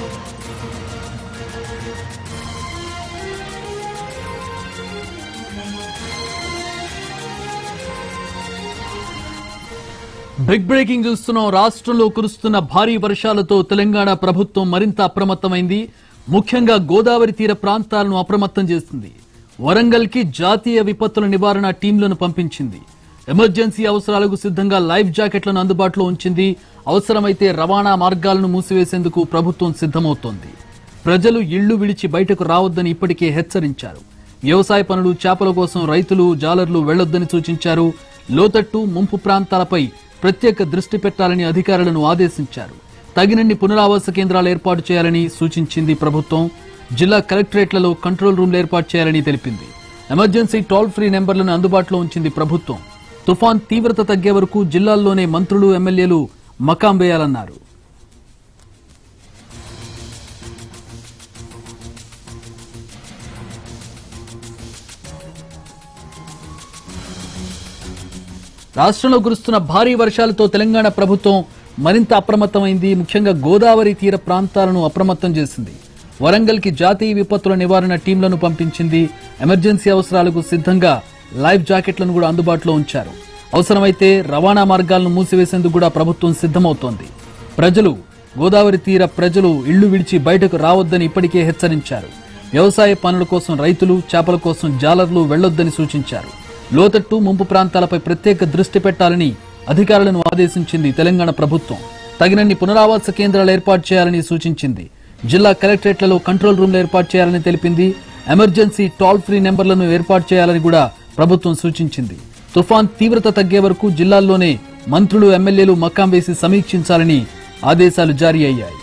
Big breaking చూస్తున్నాం. రాష్ట్రంలో కురుస్తున్న భారీ వర్షాలతో తెలంగాణ ప్రభుత్వం మరింత అప్రమత్తమైంది. ముఖ్యంగా గోదావరి తీర ప్రాంతాలను అప్రమత్తం చేసింది. వరంగల్ కి జాతీయ విపత్తుల నివారణ టీంలను పంపించింది. ఎమర్జెన్సీ అవసరాలకు సిద్ధంగా లైఫ్ జాకెట్లను అందుబాటులో ఉంచింది. అవసరమైతే రవాణా మార్గాలను మూసివేసేందుకు ప్రభుత్వం సిద్ధమవుతోంది. ప్రజలు ఇళ్లు విడిచి బయటకు రావద్దని ఇప్పటికే హెచ్చరించారు. వ్యవసాయ పనులు, చేపల కోసం రైతులు, జాలర్లు వెళ్లొద్దని సూచించారు. లోతట్టు, ముంపు ప్రాంతాలపై ప్రత్యేక దృష్టి పెట్టాలని అధికారులను ఆదేశించారు. తగినన్ని పునరావాస కేంద్రాలు ఏర్పాటు చేయాలని సూచించింది ప్రభుత్వం. జిల్లా కలెక్టరేట్లలో కంట్రోల్ రూమ్లు ఏర్పాటు చేయాలని తెలిపింది. ఎమర్జెన్సీ టోల్ ఫ్రీ నెంబర్లను అందుబాటులో ఉంచింది ప్రభుత్వం. తుఫాన్ తీవ్రత తగ్గే వరకు జిల్లాల్లోనే మంత్రులు, ఎమ్మెల్యేలు మకాం వేయాలన్నారు. రాష్ట్రంలో కురుస్తున్న భారీ వర్షాలతో తెలంగాణ ప్రభుత్వం మరింత అప్రమత్తమైంది. ముఖ్యంగా గోదావరి తీర ప్రాంతాలను అప్రమత్తం చేసింది. వరంగల్ కి జాతీయ విపత్తుల నివారణ టీంలను పంపించింది. ఎమర్జెన్సీ అవసరాలకు సిద్ధంగా లైఫ్ జాకెట్లను కూడా అందుబాటులో ఉంచారు. అవసరమైతే రవాణా మార్గాలను మూసివేసేందుకు కూడా ప్రభుత్వం సిద్ధమవుతోంది. గోదావరి తీర ప్రజలు ఇళ్లు విడిచి బయటకు రావద్దని ఇప్పటికే హెచ్చరించారు. వ్యవసాయ పనుల కోసం రైతులు, చేపల కోసం జాలర్లు వెళ్లొద్దని సూచించారు. లోతట్టు, ముంపు ప్రాంతాలపై ప్రత్యేక దృష్టి పెట్టాలని అధికారులను ఆదేశించింది తెలంగాణ ప్రభుత్వం. తగినన్ని పునరావాస కేంద్రాలు ఏర్పాటు చేయాలని సూచించింది. జిల్లా కలెక్టరేట్లలో కంట్రోల్ రూమ్లు ఏర్పాటు చేయాలని తెలిపింది. ఎమర్జెన్సీ టోల్ ఫ్రీ నెంబర్లను ఏర్పాటు చేయాలని కూడా ప్రభుత్వం సూచించింది. తుఫాన్ తీవ్రత తగ్గే వరకు జిల్లాల్లోనే మంత్రులు, ఎమ్మెల్యేలు మకాం వేసి సమీక్షించాలని ఆదేశాలు జారీ అయ్యాయి.